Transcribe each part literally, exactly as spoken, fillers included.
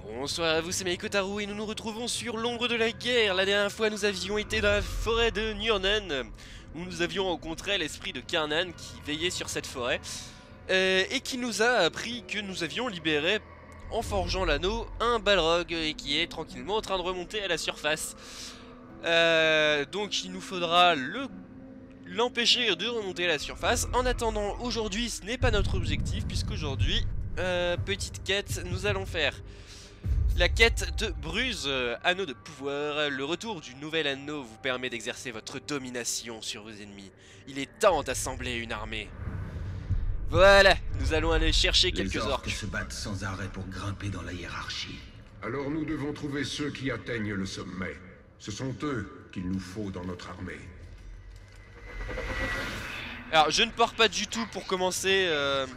Bonsoir à vous, c'est Meikotaru et nous nous retrouvons sur l'ombre de la guerre. La dernière fois nous avions été dans la forêt de Nurnen, où nous avions rencontré l'esprit de Karnan qui veillait sur cette forêt euh, et qui nous a appris que nous avions libéré, en forgeant l'anneau, un Balrog et qui est tranquillement en train de remonter à la surface. Euh, donc il nous faudra le l'empêcher de remonter à la surface. En attendant, aujourd'hui ce n'est pas notre objectif, puisqu'aujourd'hui, euh, petite quête, nous allons faire la quête de Bruse, euh, anneau de pouvoir. Le retour du nouvel anneau vous permet d'exercer votre domination sur vos ennemis. Il est temps d'assembler une armée. Voilà, nous allons aller chercher quelques Les orques orques. se battent sans arrêt pour grimper dans la hiérarchie. Alors nous devons trouver ceux qui atteignent le sommet. Ce sont eux qu'il nous faut dans notre armée. Alors je ne pars pas du tout pour commencer euh...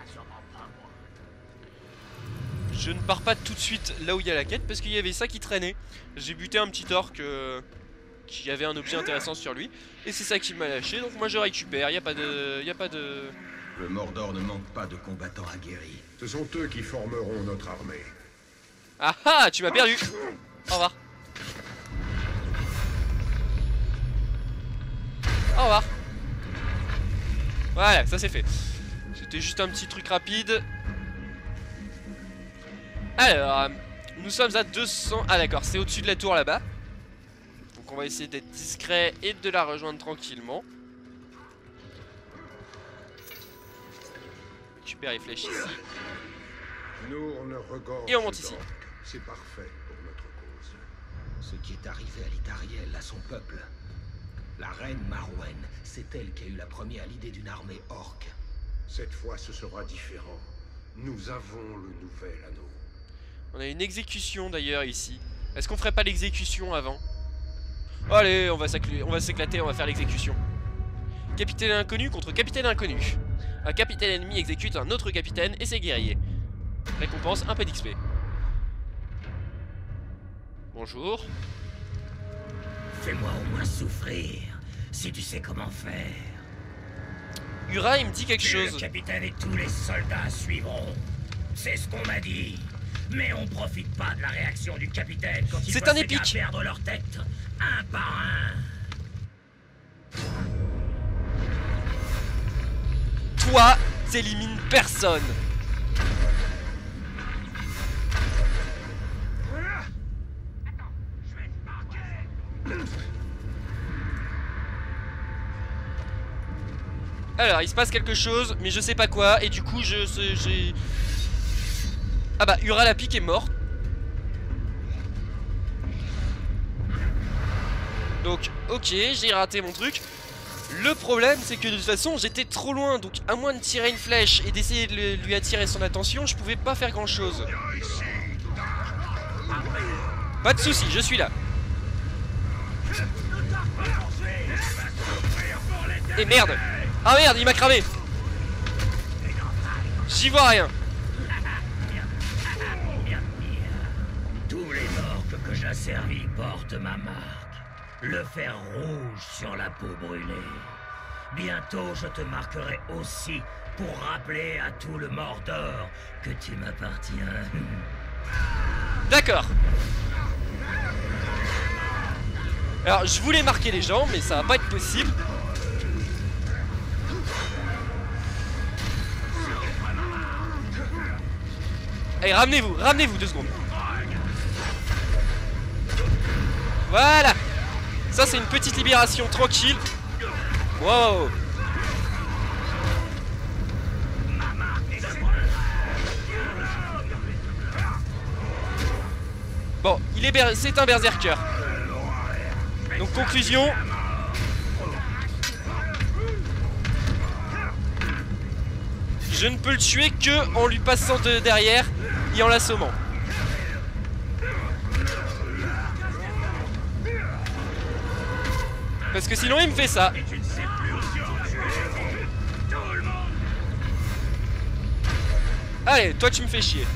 Je ne pars pas tout de suite là où il y a la quête, parce qu'il y avait ça qui traînait. J'ai buté un petit orc euh, qui avait un objet intéressant sur lui, et c'est ça qui m'a lâché, donc moi je récupère, il n'y a pas de... y a pas de... Le Mordor ne manque pas de combattants aguerris. Ce sont eux qui formeront notre armée. Ah ah, tu m'as perdu. Au revoir. Au revoir. Voilà, ça c'est fait. C'était juste un petit truc rapide. Alors, nous sommes à deux cents... Ah d'accord, c'est au-dessus de la tour là-bas. Donc on va essayer d'être discret et de la rejoindre tranquillement. Récupère les flèches ici. Nous, on ne regorge Et on monte ici. d'orques. C'est parfait pour notre cause. Ce qui est arrivé à l'Itariel, à son peuple. La reine Marwen, c'est elle qui a eu la première l'idée d'une armée orque. Cette fois, ce sera différent. Nous avons le nouvel anneau. On a une exécution d'ailleurs ici. Est-ce qu'on ferait pas l'exécution avant? Allez, on va s'éclater, on va faire l'exécution. Capitaine inconnu contre capitaine inconnu. Un capitaine ennemi exécute un autre capitaine et c'est guerrier. Récompense un peu d'X P. Bonjour. Fais-moi au moins souffrir, si tu sais comment faire. Ura, il me dit quelque Tu es chose. le capitaine et tous les soldats suivront. C'est ce qu'on m'a dit. Mais on profite pas de la réaction du capitaine quand il C'est voit un ses épique. gars perdre leur tête, un par un. Toi, t'élimines personne. Alors, il se passe quelque chose, mais je sais pas quoi, et du coup, je j'ai... Ah bah, Ura la pique est mort. Donc, ok, j'ai raté mon truc. Le problème, c'est que de toute façon, j'étais trop loin, donc à moins de tirer une flèche et d'essayer de le- lui attirer son attention, je pouvais pas faire grand chose. Pas de soucis, je suis là. Et merde! Ah merde, il m'a cramé! J'y vois rien! Tous les orques que j'asservis portent ma marque. Le fer rouge sur la peau brûlée. Bientôt, je te marquerai aussi pour rappeler à tout le Mordor que tu m'appartiens. D'accord. Alors, je voulais marquer les gens, mais ça va pas être possible. Allez, ramenez-vous, ramenez-vous deux secondes. Voilà. Ça, c'est une petite libération tranquille. Wow. Bon, il est ber- c'est un berserker. Donc conclusion. Je ne peux le tuer que en lui passant de derrière et en l'assommant. Parce que sinon il me fait ça. Allez, toi tu me fais chier.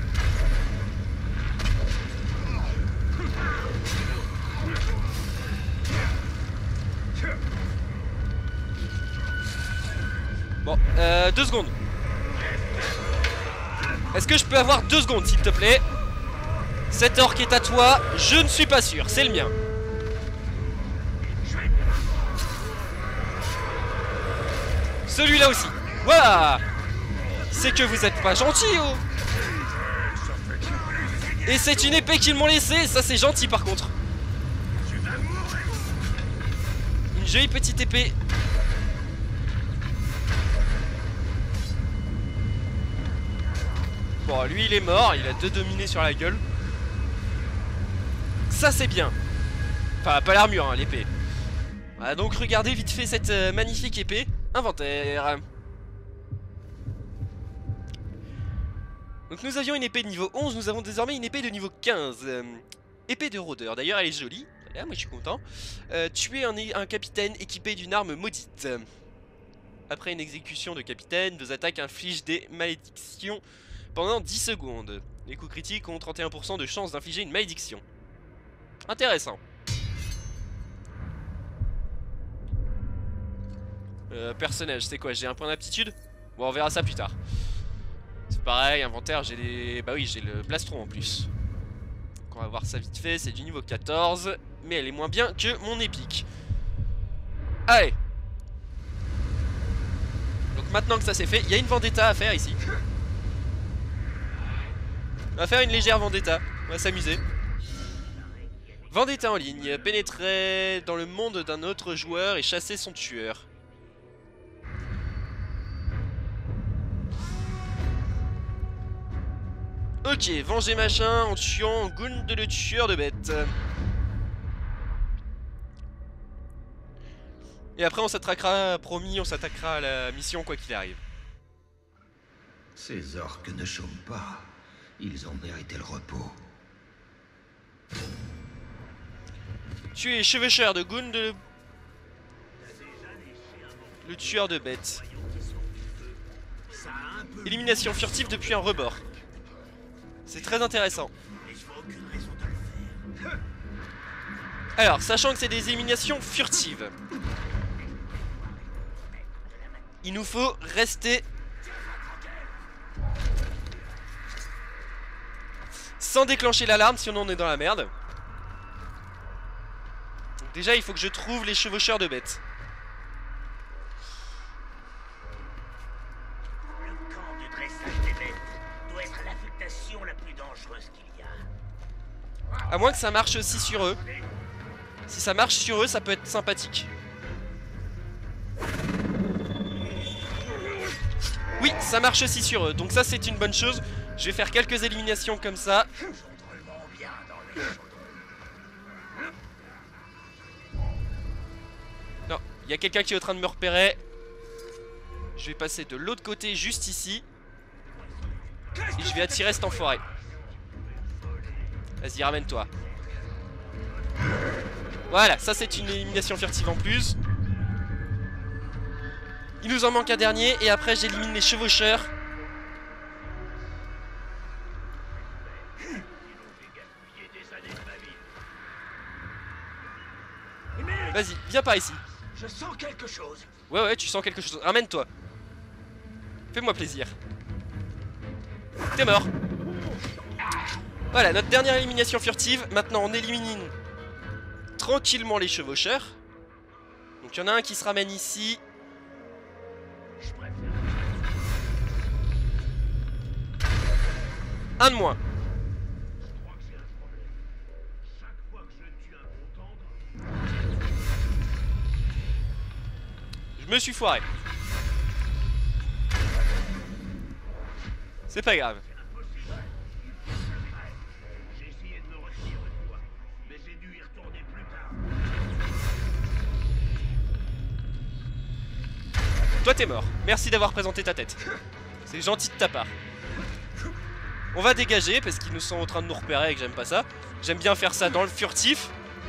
Bon, euh, deux secondes. Est-ce que je peux avoir deux secondes, s'il te plaît? Cet orc est à toi, je ne suis pas sûr, c'est le mien. Celui-là aussi. Voilà. C'est que vous êtes pas gentil, oh. Et c'est une épée qu'ils m'ont laissée, ça c'est gentil par contre. Une jolie petite épée. Bon, lui il est mort, il a deux dominés sur la gueule. Ça c'est bien. Enfin, pas l'armure, hein, l'épée. Voilà, donc regardez vite fait cette euh, magnifique épée. Inventaire. Donc nous avions une épée de niveau onze, nous avons désormais une épée de niveau quinze. Euh, épée de rôdeur, d'ailleurs elle est jolie. Voilà, moi je suis content. Euh, tuer un, un capitaine équipé d'une arme maudite. Après une exécution de capitaine, vos attaques infligent des malédictions pendant dix secondes. Les coups critiques ont trente et un pour cent de chance d'infliger une malédiction. Intéressant. Euh, personnage, c'est quoi? J'ai un point d'aptitude? Bon, on verra ça plus tard. C'est pareil, inventaire, j'ai les... Bah oui, j'ai le plastron en plus. Donc on va voir ça vite fait, c'est du niveau quatorze. Mais elle est moins bien que mon épique. Allez. Donc maintenant que ça c'est fait, il y a une vendetta à faire ici. On va faire une légère vendetta, on va s'amuser. Vendetta en ligne, pénétrer dans le monde d'un autre joueur et chasser son tueur. Ok, venger machin en tuant Gund le tueur de bêtes. Et après on s'attaquera, promis, on s'attaquera à la mission quoi qu'il arrive. Ces orques ne chôment pas. Ils ont mérité le repos. Tu es chevaucheur de Gund le... le tueur de bêtes. Élimination furtive depuis un rebord. C'est très intéressant. Alors, sachant que c'est des éliminations furtives, il nous faut rester sans déclencher l'alarme, sinon on est dans la merde. Donc déjà, il faut que je trouve les chevaucheurs de bêtes. Le camp du dressage des bêtes doit être l'affectation la plus dangereuse qu'il y a. À moins que ça marche aussi sur eux. Si ça marche sur eux, ça peut être sympathique. Oui, ça marche aussi sur eux, donc ça c'est une bonne chose. Je vais faire quelques éliminations comme ça. Non, il y a quelqu'un qui est en train de me repérer. Je vais passer de l'autre côté, juste ici. Et je vais attirer cet enfoiré. Vas-y, ramène-toi. Voilà, ça c'est une élimination furtive en plus. Il nous en manque un dernier et après j'élimine les chevaucheurs. Vas-y, viens par ici. Je sens quelque chose. Ouais ouais, tu sens quelque chose. Ramène-toi. Fais-moi plaisir. T'es mort. Voilà, notre dernière élimination furtive. Maintenant on élimine tranquillement les chevaucheurs. Donc il y en a un qui se ramène ici. Un de moins. Je me suis foiré. C'est pas grave. J'ai essayé de me retirer une fois, mais j'ai dû y retourner plus tard. Toi t'es mort. Merci d'avoir présenté ta tête. C'est gentil de ta part. On va dégager parce qu'ils nous sont en train de nous repérer et que j'aime pas ça. J'aime bien faire ça dans le furtif.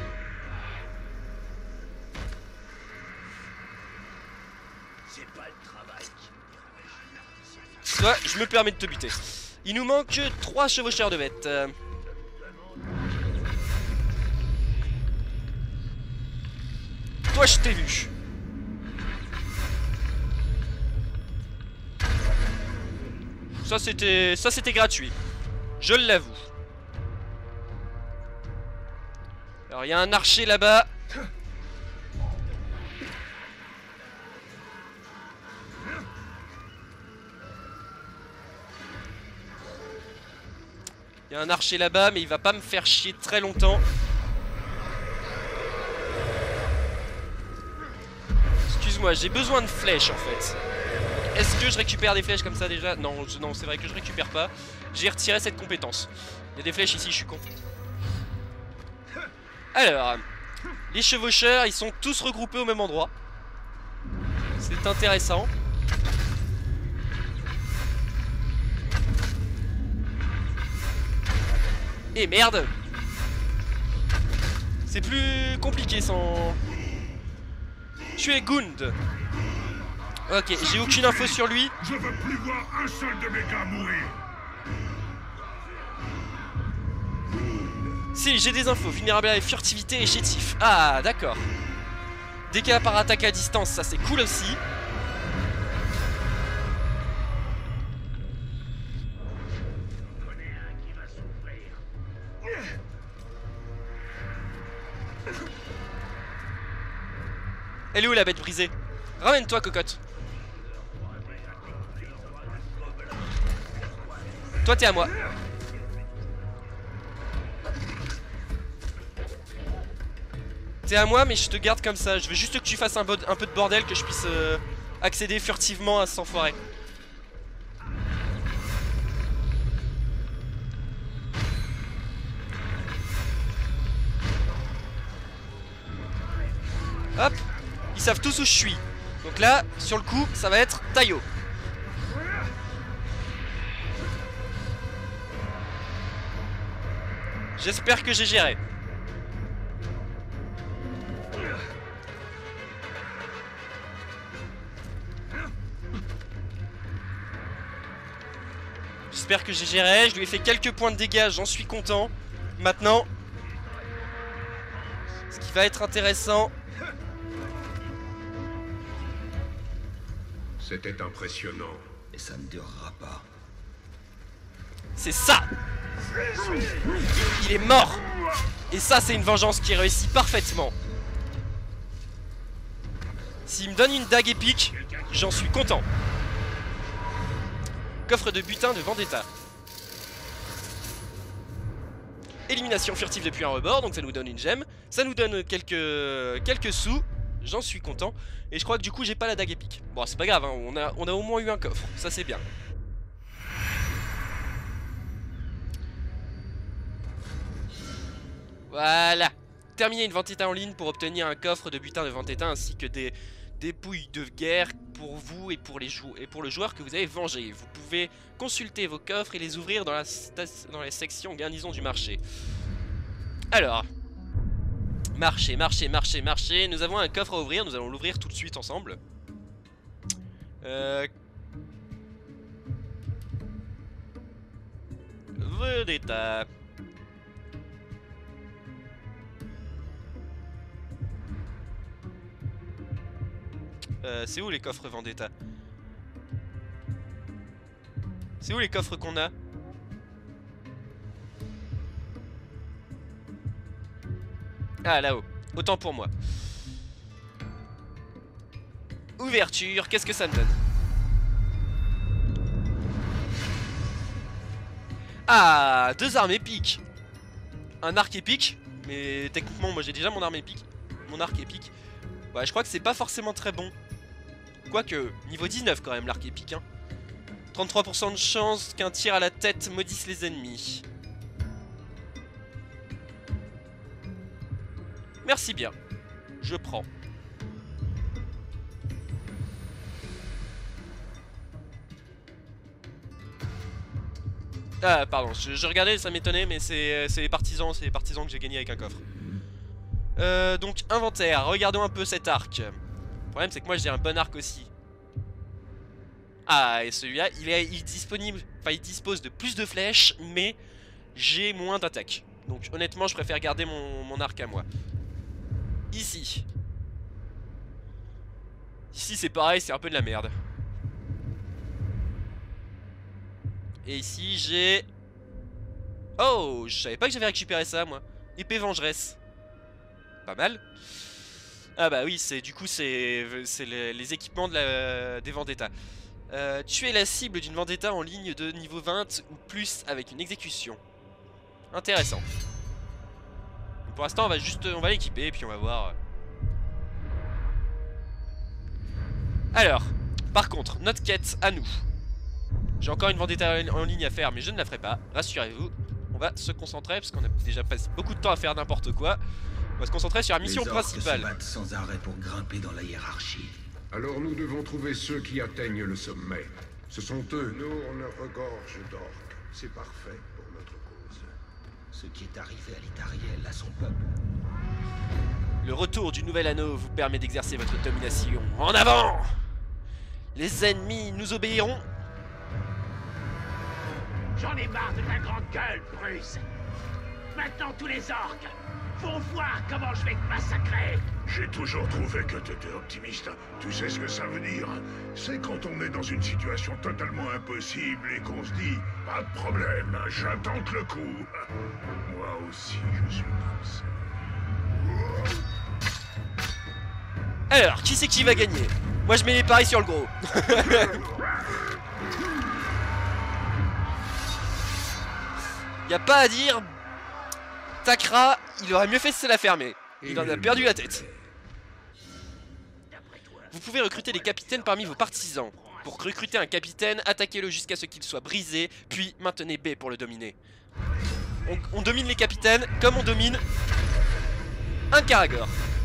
C'est pas le travail qui me Soit je me permets de te buter. Il nous manque trois chevaucheurs de bêtes. Euh... Toi je t'ai vu. Ça c'était ça c'était gratuit. Je l'avoue. Alors il y a un archer là-bas. Il y a un archer là-bas, mais il va pas me faire chier très longtemps. Excuse-moi, j'ai besoin de flèches en fait. Est-ce que je récupère des flèches comme ça déjà? Non, je, non c'est vrai que je récupère pas. J'ai retiré cette compétence. Il y a des flèches ici, je suis con. Alors, les chevaucheurs, ils sont tous regroupés au même endroit. C'est intéressant. Et merde! C'est plus compliqué sans... Tu es Gund. Ok, j'ai aucune info sur lui. Je veux plus voir un seul de mes gars mourir. Si, j'ai des infos. Vulnérable à la furtivité et chétif. Ah, d'accord. Dégâts par attaque à distance, ça c'est cool aussi. Elle est où la bête brisée? Ramène-toi, cocotte. Toi t'es à moi. T'es à moi mais je te garde comme ça. Je veux juste que tu fasses un, un peu de bordel, que je puisse euh, accéder furtivement à cet enfoiré. Hop. Ils savent tous où je suis. Donc là, sur le coup, ça va être Taillot. J'espère que j'ai géré. J'espère que j'ai géré. Je lui ai fait quelques points de dégâts, j'en suis content. Maintenant, ce qui va être intéressant... C'était impressionnant. Et ça ne durera pas. C'est ça! Il est mort! Et ça, c'est une vengeance qui réussit parfaitement. S'il me donne une dague épique, j'en suis content. Coffre de butin de Vendetta. Élimination furtive depuis un rebord, donc ça nous donne une gemme. Ça nous donne quelques, quelques sous. J'en suis content. Et je crois que du coup j'ai pas la dague épique. Bon c'est pas grave hein. on, a, on a au moins eu un coffre. Ça c'est bien. Voilà. Terminer une Vendetta en ligne pour obtenir un coffre de butin de Vendetta ainsi que des dépouilles de guerre pour vous et pour, les jou et pour le joueur que vous avez vengé. Vous pouvez consulter vos coffres et les ouvrir dans la, dans la section garnison du marché. Alors... Marché, marché, marché, marché. Nous avons un coffre à ouvrir. Nous allons l'ouvrir tout de suite ensemble. Euh... Vendetta. Euh, c'est où les coffres Vendetta? C'est où les coffres qu'on a? Ah, là-haut. Autant pour moi. Ouverture. Qu'est-ce que ça me donne? Ah, deux armes épiques. Un arc épique. Mais techniquement, moi j'ai déjà mon arme épique. Mon arc épique. Ouais, je crois que c'est pas forcément très bon. Quoique, niveau dix-neuf quand même, l'arc épique. Hein. trente-trois pour cent de chance qu'un tir à la tête maudisse les ennemis. Merci bien. Je prends. Ah, pardon. Je, je regardais, ça m'étonnait, mais c'est les partisans, c'est les partisans que j'ai gagné avec un coffre. Euh, donc, inventaire. Regardons un peu cet arc. Le problème, c'est que moi, j'ai un bon arc aussi. Ah, et celui-là, il est, il est disponible. Enfin, il dispose de plus de flèches, mais j'ai moins d'attaque. Donc, honnêtement, je préfère garder mon, mon arc à moi. Ici. Ici c'est pareil, c'est un peu de la merde. Et ici j'ai... Oh, je savais pas que j'avais récupéré ça moi. Épée vengeresse. pas mal. Ah bah oui, c'est du coup c'est les, les équipements de la, des Vendetta. Euh, tuer la cible d'une Vendetta en ligne de niveau vingt ou plus avec une exécution. Intéressant. Donc pour l'instant on va juste on va l'équiper et puis on va voir. Alors, par contre, notre quête à nous. J'ai encore une Vendetta en ligne à faire mais je ne la ferai pas, rassurez-vous. On va se concentrer parce qu'on a déjà passé beaucoup de temps à faire n'importe quoi. On va se concentrer sur la mission Les orques principale. se battent sans arrêt pour grimper dans la hiérarchie. Alors nous devons trouver ceux qui atteignent le sommet. Ce sont eux. Nous, on a regorge d'orques. C'est parfait pour notre cause. Ce qui est arrivé à l'Itariel, à son peuple. Le retour du nouvel anneau vous permet d'exercer votre domination. En avant! Les ennemis nous obéiront. J'en ai marre de ta grande gueule, Bruce. Maintenant, tous les orques vont voir comment je vais te massacrer. J'ai toujours trouvé que t'étais optimiste. Tu sais ce que ça veut dire? C'est quand on est dans une situation totalement impossible et qu'on se dit « Pas de problème, j'attends le coup. » Moi aussi, je suis comme ça. Alors, qui c'est qui va gagner? Moi je mets les paris sur le gros. Y a pas à dire. Takra, il aurait mieux fait de se la fermer. Il en a perdu la tête. Vous pouvez recruter des capitaines parmi vos partisans. Pour recruter un capitaine, attaquez-le jusqu'à ce qu'il soit brisé, puis maintenez B pour le dominer. On, on domine les capitaines comme on domine un Karagor.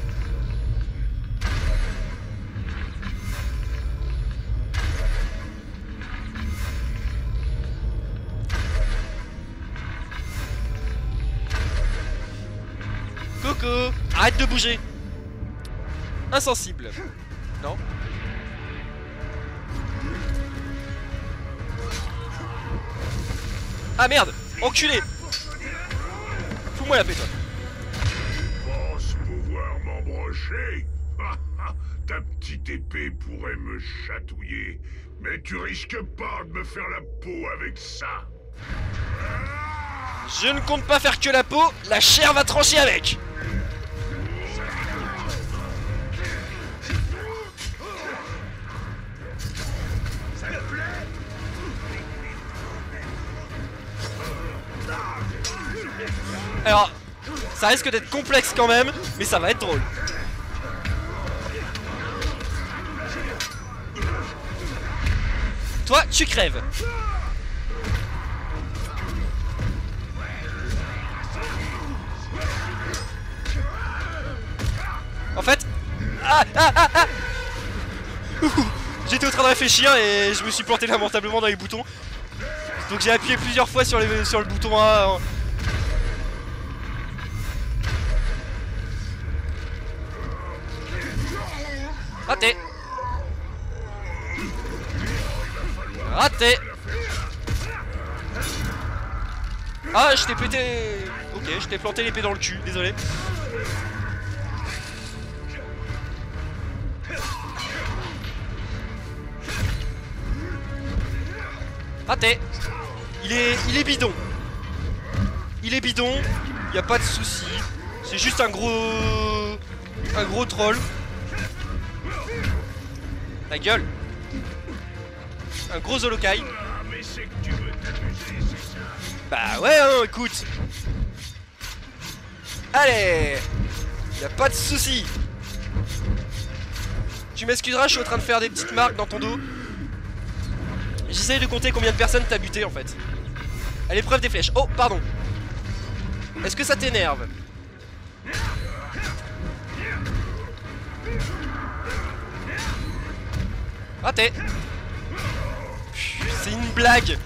Coco, arrête de bouger. Insensible. Non. Ah merde, enculé. Fous-moi la paix, toi. Pense pouvoir m'embrocher? Ta petite épée pourrait me chatouiller, mais tu risques pas de me faire la peau avec ça. Je ne compte pas faire que la peau, la chair va trancher avec. Alors, ça risque d'être complexe quand même, mais ça va être drôle. Toi, tu crèves. En fait... Ah, ah, ah, ah. J'étais en train de réfléchir et je me suis planté lamentablement dans les boutons. Donc j'ai appuyé plusieurs fois sur, les, sur le bouton A. Raté. Raté. Ah, je t'ai pété... Ok, je t'ai planté l'épée dans le cul, désolé. Raté. Il est, il est bidon. Il est bidon. Y a pas de souci. C'est juste un gros, un gros troll. Ta gueule. Un gros Zolokai. Bah ouais, hein, écoute. Allez. Y a pas de souci. Tu m'excuseras, je suis en train de faire des petites marques dans ton dos. J'essaye de compter combien de personnes t'as buté en fait. À l'épreuve des flèches. Oh, pardon. Est-ce que ça t'énerve? Raté. C'est une blague.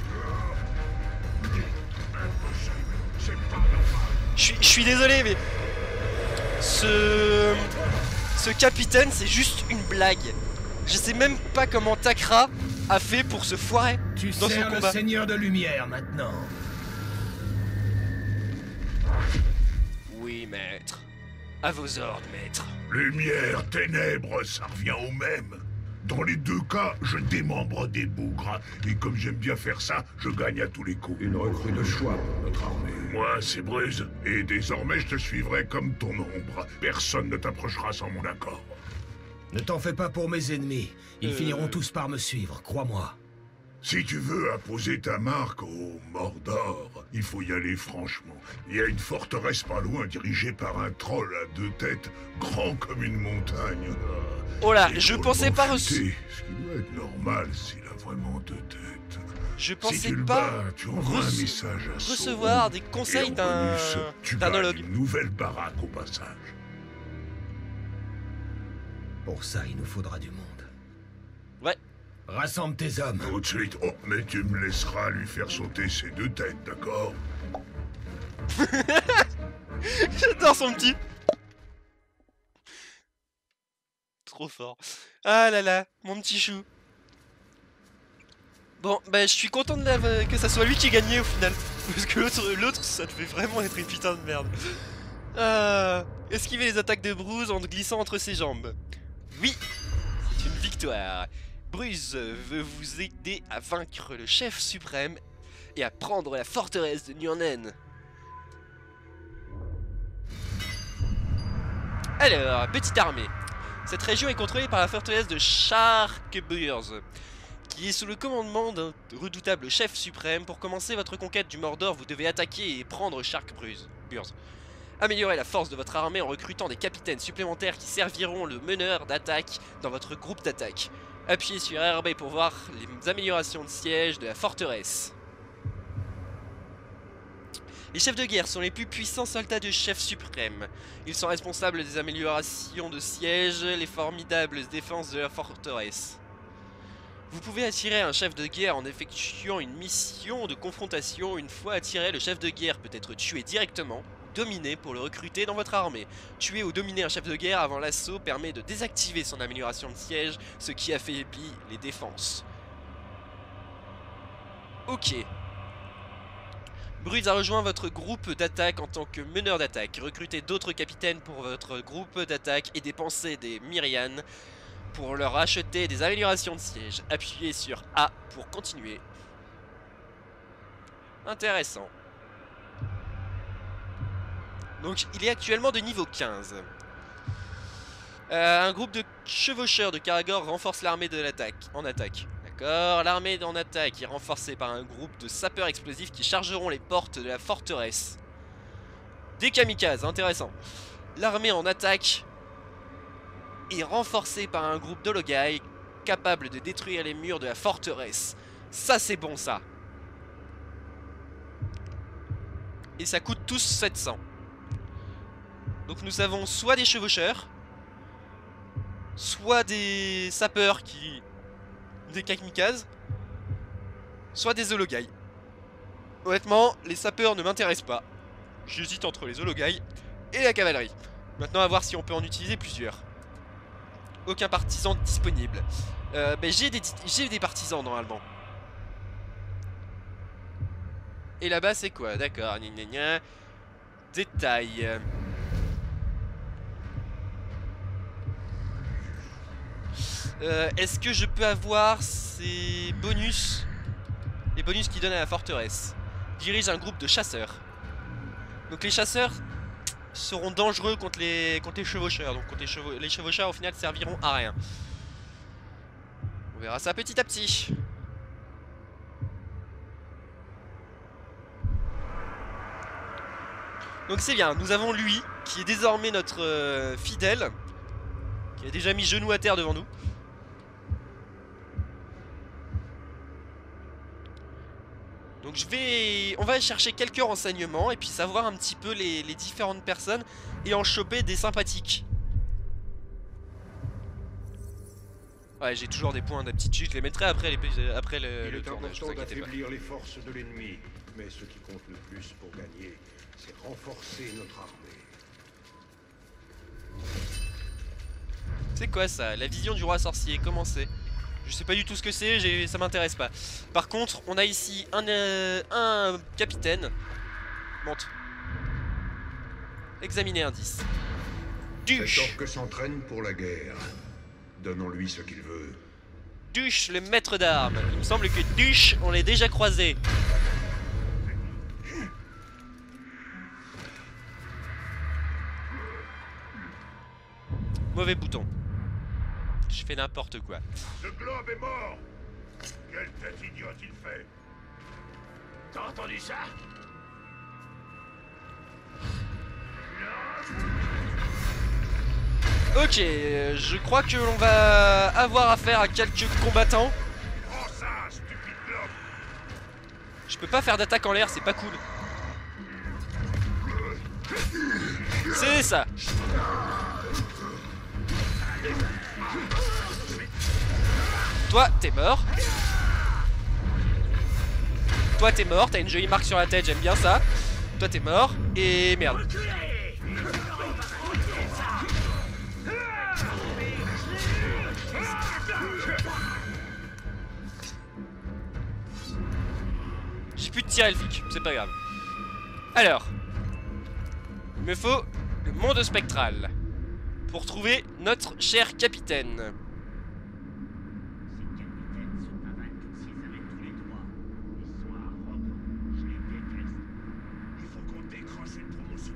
Je suis désolé mais... Ce... Ce capitaine c'est juste une blague. Je sais même pas comment Takra a fait pour se foirer tu dans son combat. Le Seigneur de Lumière maintenant. Oui, maître. À vos ordres, maître. Lumière, ténèbres, ça revient au même. Dans les deux cas, je démembre des bougres. Et comme j'aime bien faire ça, je gagne à tous les coups. Une recrue de choix pour notre armée. Moi, c'est Bruce, et désormais je te suivrai comme ton ombre. Personne ne t'approchera sans mon accord. Ne t'en fais pas pour mes ennemis. Ils Euh. finiront tous par me suivre, crois-moi. Si tu veux imposer ta marque au Mordor, il faut y aller franchement. Il y a une forteresse pas loin dirigée par un troll à deux têtes, grand comme une montagne. Oh là, Et je drôlement pensais pas futé, ce qui doit être normal s'il a vraiment deux têtes. Je Si pensais tu le pas bats, tu envoies un rece- message à recevoir Sauron, des conseils et en d'un bonus, tu d'un gagnes ologue. une nouvelle baraque au passage. Pour ça, il nous faudra du monde. Ouais. Rassemble tes hommes. Tout de suite. Oh, mais tu me laisseras lui faire sauter ses deux têtes, d'accord? J'adore son petit. Trop fort. Ah là là, mon petit chou. Bon, bah je suis content de la- que ça soit lui qui ait gagné au final. Parce que l'autre, l'autre, ça devait vraiment être une putain de merde. Euh, esquiver les attaques de Bruce en glissant entre ses jambes. Oui, c'est une victoire. Bruce veut vous aider à vaincre le chef suprême et à prendre la forteresse de Nurnen. Alors, petite armée. Cette région est contrôlée par la forteresse de Sharkburs, qui est sous le commandement d'un redoutable chef suprême. Pour commencer votre conquête du Mordor, vous devez attaquer et prendre Sharkburs. Améliorez la force de votre armée en recrutant des capitaines supplémentaires qui serviront le meneur d'attaque dans votre groupe d'attaque. Appuyez sur R B pour voir les améliorations de siège de la forteresse. Les chefs de guerre sont les plus puissants soldats du chef suprême. Ils sont responsables des améliorations de siège, les formidables défenses de la forteresse. Vous pouvez attirer un chef de guerre en effectuant une mission de confrontation. Une fois attiré, le chef de guerre peut être tué directement, dominé pour le recruter dans votre armée. Tuer ou dominer un chef de guerre avant l'assaut permet de désactiver son amélioration de siège, ce qui affaiblit les défenses. Ok. Bruce a rejoint votre groupe d'attaque en tant que meneur d'attaque. Recrutez d'autres capitaines pour votre groupe d'attaque et dépensez des myrianes pour leur acheter des améliorations de siège. Appuyez sur A pour continuer. Intéressant. Donc il est actuellement de niveau quinze. Euh, un groupe de chevaucheurs de Karagor renforce l'armée de l'attaque en attaque. D'accord, l'armée en attaque est renforcée par un groupe de sapeurs explosifs qui chargeront les portes de la forteresse. Des kamikazes, intéressant. L'armée en attaque est renforcée par un groupe d'Ologai capable de détruire les murs de la forteresse. Ça c'est bon ça. Et ça coûte tous sept cents. Donc nous avons soit des chevaucheurs, soit des sapeurs qui... des kamikazes, soit des Ologai. Honnêtement, les sapeurs ne m'intéressent pas. J'hésite entre les Ologai et la cavalerie. Maintenant à voir si on peut en utiliser plusieurs. Aucun partisan disponible. Euh, ben, j'ai des, j'ai des partisans normalement. Et là-bas c'est quoi? D'accord, gna gna gna. Détail. Euh, Est-ce que je peux avoir ces bonus? Les bonus qui donnent à la forteresse. Dirige un groupe de chasseurs. Donc les chasseurs seront dangereux contre les, contre les chevaucheurs. Donc contre les, chevau les chevaucheurs au final serviront à rien. On verra ça petit à petit. Donc c'est bien, nous avons lui qui est désormais notre euh, fidèle, qui a déjà mis genou à terre devant nous. Donc je vais... on va chercher quelques renseignements et puis savoir un petit peu les, les différentes personnes et en choper des sympathiques. Ouais, j'ai toujours des points d'aptitude, je les mettrai après, les, après le, Il le est tournage, vous important inquiétez pas. d'affaiblir les forces de l'ennemi, mais ce qui compte le plus pour gagner, c'est renforcer notre armée. C'est quoi ça? La vision du roi sorcier, comment c'est? Je sais pas du tout ce que c'est, ça m'intéresse pas. Par contre, on a ici un, euh, un capitaine. Monte. Examiner indice. Duche. Cet orque s'entraîne pour la guerre. Donnons-lui ce qu'il veut. Duche, le maître d'armes. Il me semble que Duche, on l'a déjà croisé. Mauvais bouton. Je fais n'importe quoi. Ce globe est mort. Quelle tête idiote il fait. T'as entendu ça? Ok, euh, je crois que l'on va avoir affaire à quelques combattants. Prends ça, stupide globe. Je peux pas faire d'attaque en l'air, c'est pas cool. C'est ça. Toi, t'es mort. Toi, t'es mort, t'as une jolie marque sur la tête, j'aime bien ça. Toi, t'es mort, et merde. J'ai plus de tir elfique, c'est pas grave. Alors, il me faut le monde spectral pour trouver notre cher capitaine. Il faut qu'on décroche une promotion.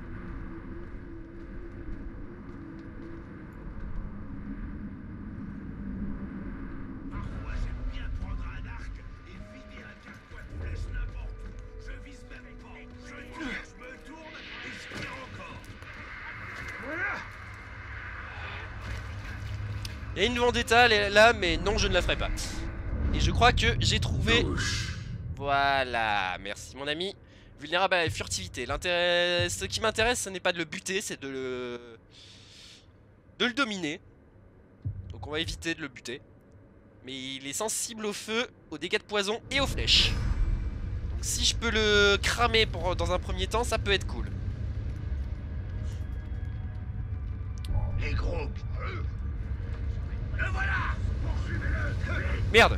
Parfois, j'aime bien prendre un arc et vider un carquois de flèche n'importe où. Je vise même pas. Je tire, je me tourne et je tire encore. Voilà. Il y a une vendetta là, mais non, je ne la ferai pas. Et je crois que j'ai trouvé... Gauche. Voilà, merci mon ami. Vulnérable à la furtivité. L'intérêt... Ce qui m'intéresse, ce n'est pas de le buter, c'est de le... de le dominer. Donc on va éviter de le buter. Mais il est sensible au feu, aux dégâts de poison et aux flèches. Donc si je peux le cramer pour... dans un premier temps, ça peut être cool. Les gros. Le voilà. Poursuivez-le. Merde.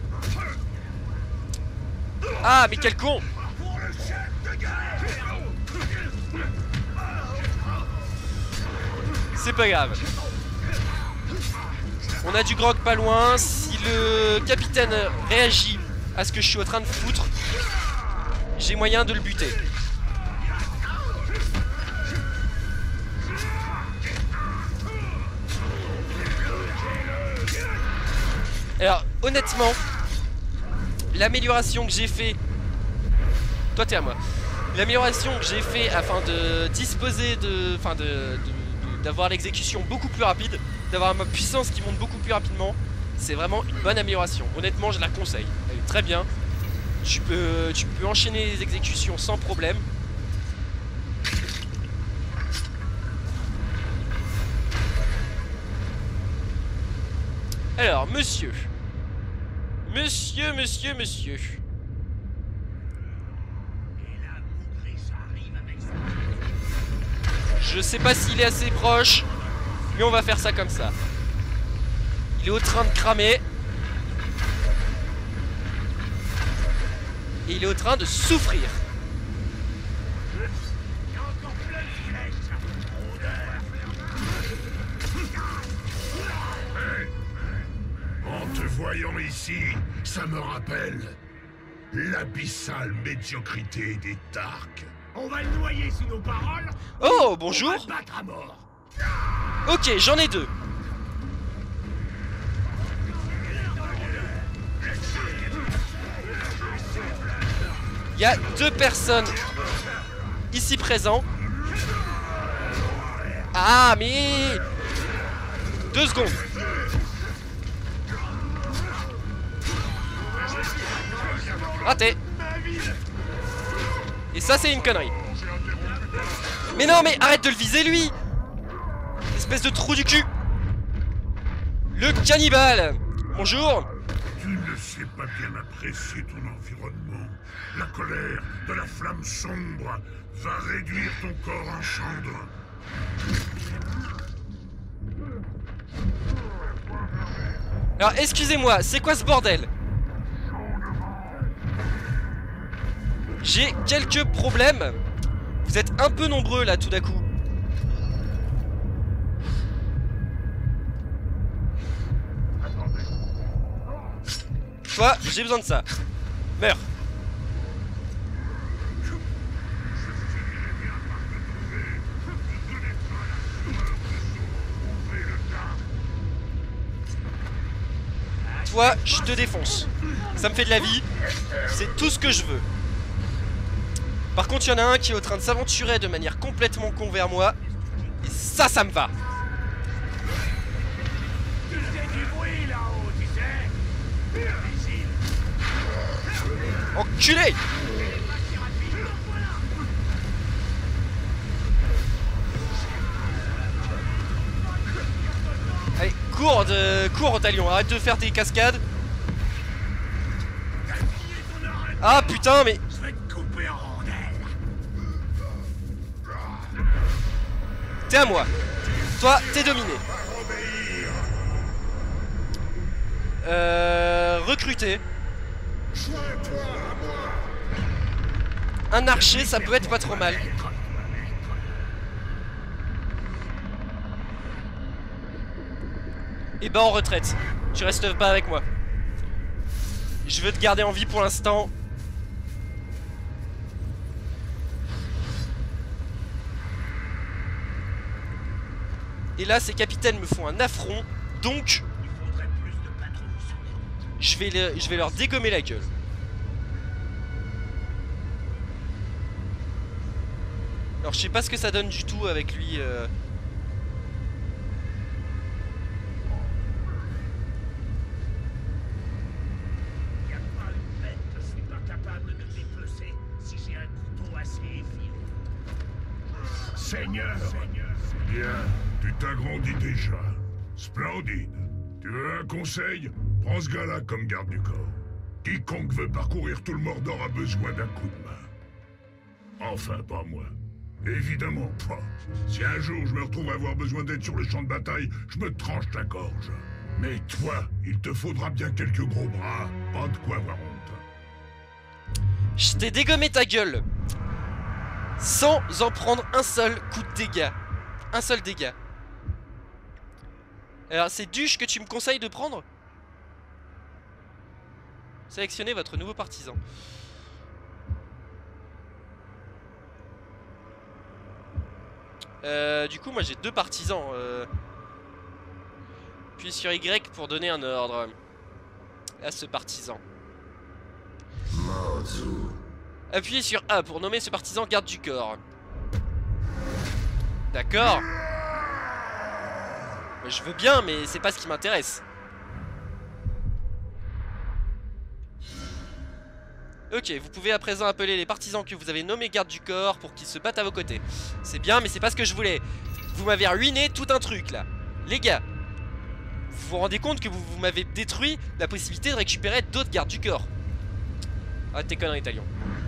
Ah, mais quel con. Pour le chef de guerre. C'est pas grave. On a du grog pas loin. Si le capitaine réagit à ce que je suis en train de foutre, j'ai moyen de le buter. Alors, honnêtement, l'amélioration que j'ai fait... Toi, t'es à moi. L'amélioration que j'ai fait afin de disposer de... Enfin, de... de d'avoir l'exécution beaucoup plus rapide, d'avoir ma puissance qui monte beaucoup plus rapidement, c'est vraiment une bonne amélioration. Honnêtement, je la conseille. Elle est très bien. Tu peux, tu peux enchaîner les exécutions sans problème. Alors, monsieur. Monsieur, monsieur, monsieur. Je sais pas s'il est assez proche, mais on va faire ça comme ça. Il est au train de cramer. Et il est au train de souffrir. En te voyant ici, ça me rappelle l'abyssale médiocrité des Tarks. On va le noyer sous nos paroles. Oh, On bonjour. va le battre à mort. Ok, j'en ai deux. Il y a deux personnes ici présents. Ah, mais... Deux secondes. Raté. Et ça, c'est une connerie. Mais non, mais arrête de le viser, lui. Espèce de trou du cul. Le cannibale. Bonjour. Tu ne sais pas bien apprécier ton environnement. La colère de la flamme sombre va réduire ton corps en cendres. Alors, excusez-moi, c'est quoi ce bordel? J'ai quelques problèmes. Vous êtes un peu nombreux là tout d'un coup. Toi, j'ai besoin de ça. Meurs. fois, je te défonce. Ça me fait de la vie. C'est tout ce que je veux. Par contre, il y en a un qui est en train de s'aventurer de manière complètement con vers moi. Et ça, ça me va. Enculé! Allez, cours, de... cours, Talion, arrête de faire tes cascades. Ah putain, mais... T'es à moi. Toi, t'es dominé. Euh... Recruter. Un archer, ça peut être pas trop mal. Et bah en retraite. Tu restes pas avec moi. Je veux te garder en vie pour l'instant. Et là, ces capitaines me font un affront. Donc, je vais, le, je vais leur dégommer la gueule. Alors je sais pas ce que ça donne du tout avec lui. Euh... Y a pas une bête que je suis pas capable de dépecer si j'ai un couteau assez effilé. Seigneur, bien, tu t'agrandis déjà. Splendide. Tu veux un conseil? Prends ce gars-là comme garde du corps. Quiconque veut parcourir tout le Mordor a besoin d'un coup de main. Enfin, pas moi. Évidemment pas. Si un jour je me retrouve à avoir besoin d'aide sur le champ de bataille, je me tranche la gorge. Mais toi, il te faudra bien quelques gros bras. Pas de quoi avoir honte. Je t'ai dégommé ta gueule sans en prendre un seul coup de dégâts. Un seul dégât. Alors c'est Duche que tu me conseilles de prendre? Sélectionnez votre nouveau partisan. Euh, du coup moi j'ai deux partisans. euh... Puis sur Y pour donner un ordre à ce partisan. Appuyez sur A pour nommer ce partisan garde du corps. D'accord. Je veux bien, mais c'est pas ce qui m'intéresse. Ok, vous pouvez à présent appeler les partisans que vous avez nommés garde du corps pour qu'ils se battent à vos côtés. C'est bien, mais c'est pas ce que je voulais. Vous m'avez ruiné tout un truc là. Les gars, vous vous rendez compte que vous, vous m'avez détruit la possibilité de récupérer d'autres gardes du corps. Ah, tes conneries, Talion.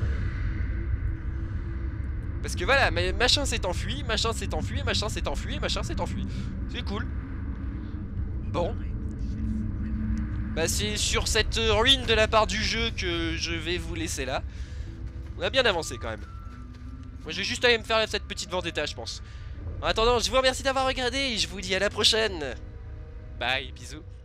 Parce que voilà, machin s'est enfui, machin s'est enfui, machin s'est enfui, machin s'est enfui. C'est cool. Bon. Bah c'est sur cette ruine de la part du jeu que je vais vous laisser là. On a bien avancé quand même. Moi je vais juste aller me faire cette petite vendetta je pense. En attendant, je vous remercie d'avoir regardé et je vous dis à la prochaine. Bye, bisous.